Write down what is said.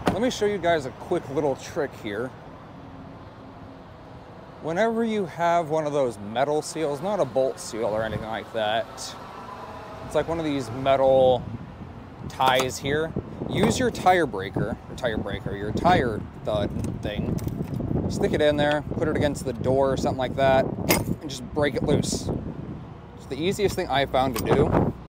Let me show you guys a quick little trick here. Whenever you have one of those metal seals, not a bolt seal or anything like that, it's like one of these metal ties here. Use your tire breaker, your tire thud thing. Stick it in there, put it against the door or something like that, and just break it loose. It's the easiest thing I found to do.